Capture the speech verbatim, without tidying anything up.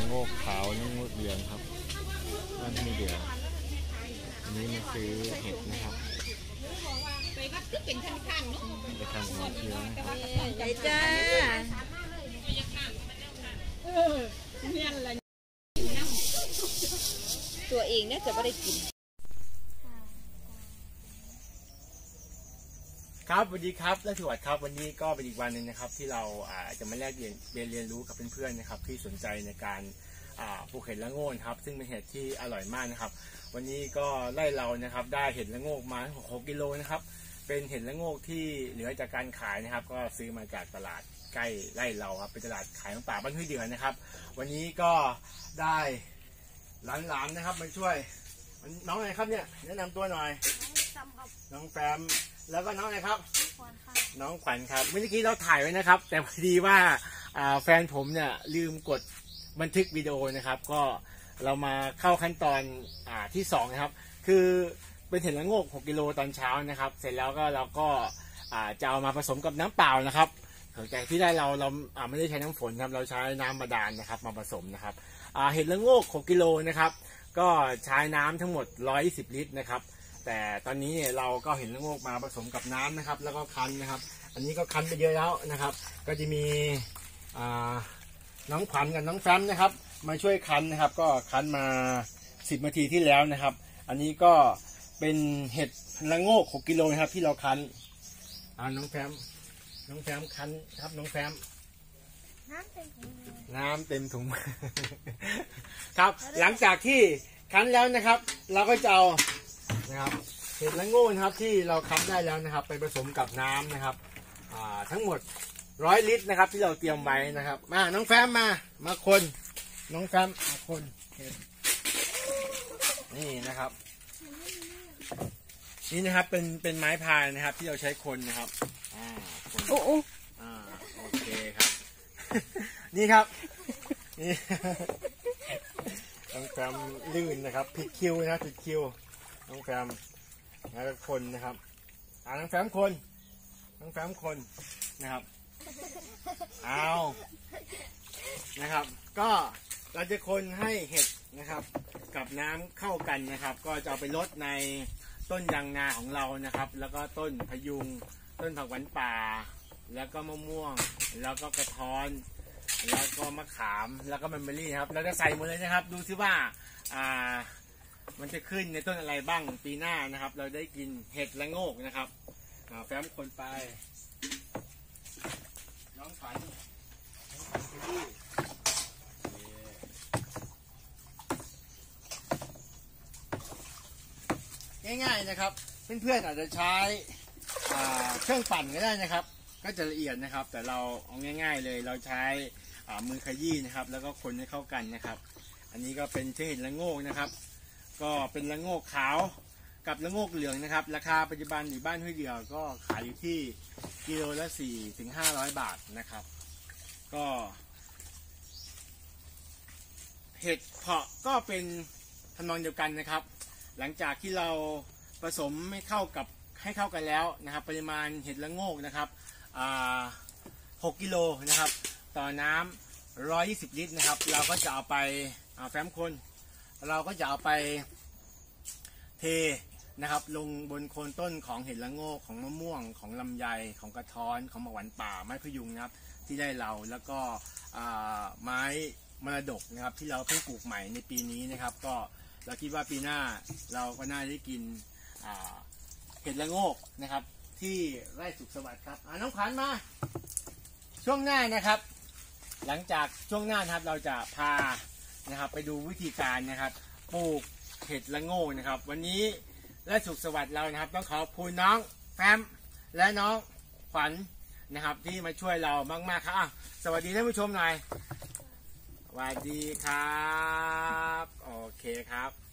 โงกขาวละโงกเหลืองครับบ้านห้วยเดืออันนี้มาซื้อเห็ดนะครับไปทำหัวเชื้อไปจ้าตัวเองเนี่ยจะไม่ได้กินครับสวัสดีครับและสวัสดีครับวันนี้ก็เป็นอีกวันหนึ่งนะครับที่เราจะมาแลกเรียนเรียนเรียนรู้กับเพื่อนๆนะครับที่สนใจในการปลูกเห็ดละโงกครับซึ่งเป็นเห็ดที่อร่อยมากนะครับวันนี้ก็ไล่เรานะครับได้เห็ดละโงกมาหกกิโลนะครับเป็นเห็ดละโงกที่เหลือจากการขายนะครับก็ซื้อมาจากตลาดใกล้ไล่เราครับเป็นตลาดขายของป่าบ้านห้วยเดือนะครับวันนี้ก็ได้หลานๆนะครับมาช่วยน้องอะไรครับเนี่ยแนะนำตัวหน่อยน้องแฟมแล้วก็น้องอะไรครับน้องขวัญครับเมื่อกี้เราถ่ายไว้นะครับแต่พอดีว่าแฟนผมเนี่ยลืมกดบันทึกวิดีโอนะครับก็เรามาเข้าขั้นตอนอที่สองนะครับคือเป็นเห็ดละโงกหกกิโลตอนเช้านะครับเสร็จแล้วก็เราก็จะเอามาผสมกับน้ำเปล่านะครับแต่ที่ได้เราเราไม่ได้ใช้น้ำฝนครับเราใช้น้ำบาดาลนะครับมาผสมนะครับเห็ดละโงกหกกิโลนะครับก็ใช้น้ำทั้งหมดหนึ่งร้อยยี่สิบลิตรนะครับแต่ตอนนี้เนี่ยเราก็เห็นละโงกมาผสมกับน้ำนะครับแล้วก็คั้นนะครับอันนี้ก็คั้นไปเยอะแล้วนะครับก็จะมีน้องขวัญกับน้องแฟมนะครับมาช่วยคั้นนะครับก็คั้นมาสิบนาทีที่แล้วนะครับอันนี้ก็เป็นเห็ดละโงกหกกิโลนะครับที่เราคั้นน้องแฟมน้องแฟมคั้นครับน้องแฟมน้ำเต็มถุงน้ำเต็มถุงครับหลังจากที่คั้นแล้วนะครับเราก็จะเอานะครับเห็ดละโงกนะครับที่เราคั้นได้แล้วนะครับไปผสมกับน้ำนะครับทั้งหมดร้อยลิตรนะครับที่เราเตรียมไว้นะครับมาน้องแฟมมามาคนน้องแฟมมาคนเห็ดนี่นะครับนี่นะครับเป็นเป็นไม้พายนะครับที่เราใช้คนนะครับอ่าคนโอ้โอ้อ่าโอเคครับนี่ครับนี่น้องแฟมลื่นนะครับผิดคิวนะผิดคิวน้องแฟมแล้วก็คนนะครับอ่าน้องแฟมคนน้องแฟมคนนะครับเอานะครับก็เราจะคนให้เห็ดนะครับกับน้ำเข้ากันนะครับก็จะเอาไปลดในต้นยางนาของเรานะครับแล้วก็ต้นพยุงต้นผักหวานป่าแล้วก็มะม่วงแล้วก็กระท้อนแล้วก็มะขามแล้วก็แมนเบอรี่ครับเราจะใส่หมดเลยนะครับดูซิว่าอ่ามันจะขึ้นในต้นอะไรบ้างปีหน้านะครับเราได้กินเห็ดละโงกนะครับแฟ้มคนไปน้องฝันง่ายๆนะครับเพื่อนๆอาจจะใช้เครื่องปั่นก็ได้นะครับก็จะละเอียดนะครับแต่เราเอาง่ายๆเลยเราใช้มือขยี้นะครับแล้วก็คนให้เข้ากันนะครับอันนี้ก็เป็นเห็ดละโงกนะครับก็เป็นละโงกขาวกับละโงกเหลืองนะครับราคาปัจจุบันอยู่บ้านห้วยเดียวก็ขายอยู่ที่กิโลละสี่ถึงห้าร้อยบาทนะครับก็เห็ดเพาะก็เป็นทำนองเดียวกันนะครับหลังจากที่เราผสมให้เข้ากับให้เข้ากันแล้วนะครับปริมาณเห็ดละโงกนะครับหกกิโลนะครับต่อน้ำหนึ่งร้อยยี่สิบลิตรนะครับเราก็จะเอาไปแฟ้มคนเราก็จะเอาไปเทนะครับลงบนโคนต้นของเห็ดละโงกของมะม่วงของลำไยของกระท้อนของมะหวานป่าไม้พยุงนะครับที่ได้เราแล้วก็ไม้มรดกนะครับที่เราเพิ่งปลูกใหม่ในปีนี้นะครับก็เราคิดว่าปีหน้าเราก็น่าได้กินเห็ดละโงกนะครับที่ไร่สุขสวัสดิ์ครับน้องขวัญมาช่วงหน้านะครับหลังจากช่วงหน้านะครับเราจะพานะครับไปดูวิธีการนะครับปลูกเห็ดละโงกนะครับวันนี้ไร่สุขสวัสดิ์เรานะครับต้องขอบคุณน้องแฟมและน้องขวัญนะครับที่มาช่วยเรามากๆครับสวัสดีท่านผู้ชมหน่อยสวัสดีครับโอเคครับ